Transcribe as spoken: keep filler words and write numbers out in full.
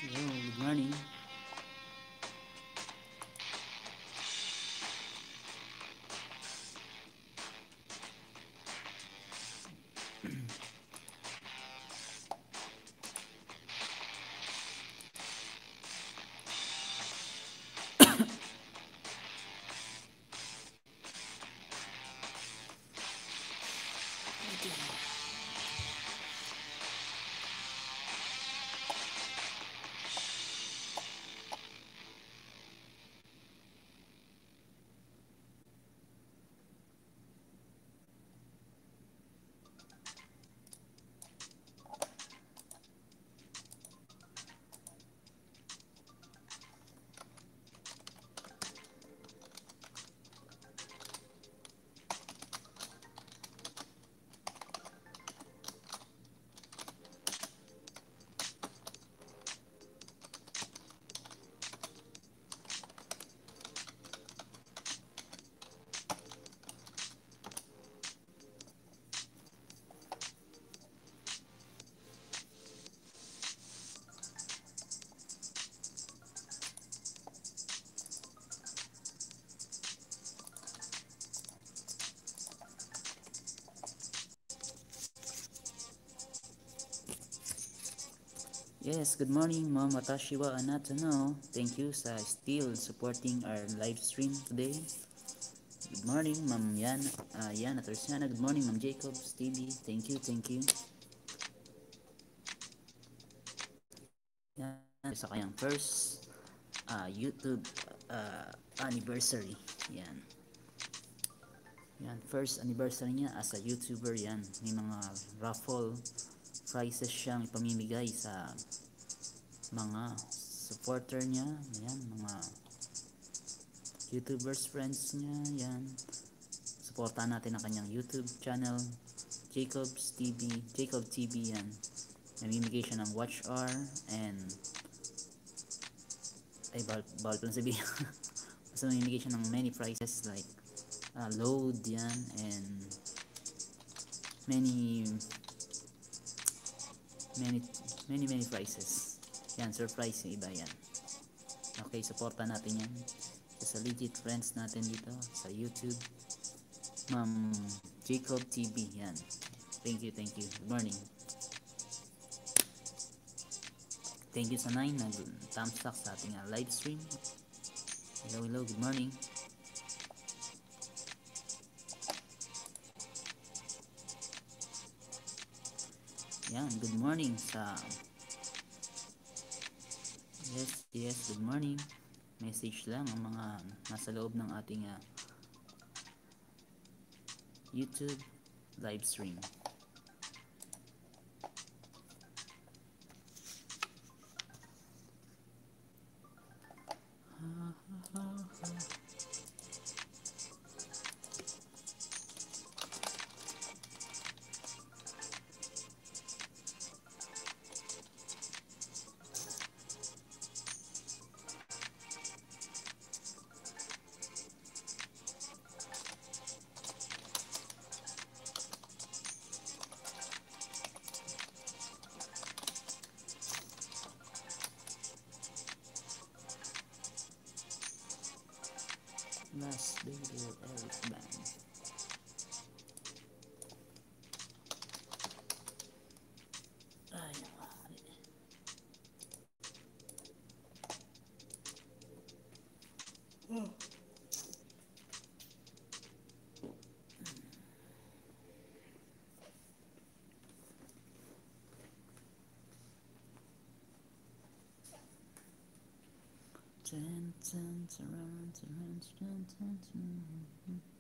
Hello, good morning. Yes, good morning, Ma'am Watashiwa Anatono. Thank you sa still supporting our live stream today. Good morning, Ma'am Yan, uh, Yana Tersiana. Good morning, Ma'am Jacob, Stevie. Thank you, thank you. Yan, sa kanyang first uh, YouTube uh, anniversary. Yan. Yan, first anniversary niya as a YouTuber. Yan, may mga raffle prizes siyang ipamimigay sa mga supporter niya. Yan, mga YouTubers friends niya. Yan, supportan natin ang kanyang YouTube channel, Jacob's T V, Jacob T V. Yan, namimigay siya ng watch hour and ay bawal, bawal pa lang sabihin. Basta namimigay siya ng many prizes like uh, load. Yan, and many many many many prizes. Yan, surprise yung iba. Yan, okay, supportan natin yan sa legit friends natin dito sa YouTube, Ma'am Jacob T V. Yan, thank you, thank you. Good morning. Thank you sa nine nag thumbs up sa ating uh, live stream. Hello, hello, good morning. Yan, good morning sa yes, yes, good morning. Message lang ang mga nasa loob ng ating uh, YouTube live stream. Last video Eric Band. Ay, oh. Dun, dun, dun, dun, dun, dun, dun, dun.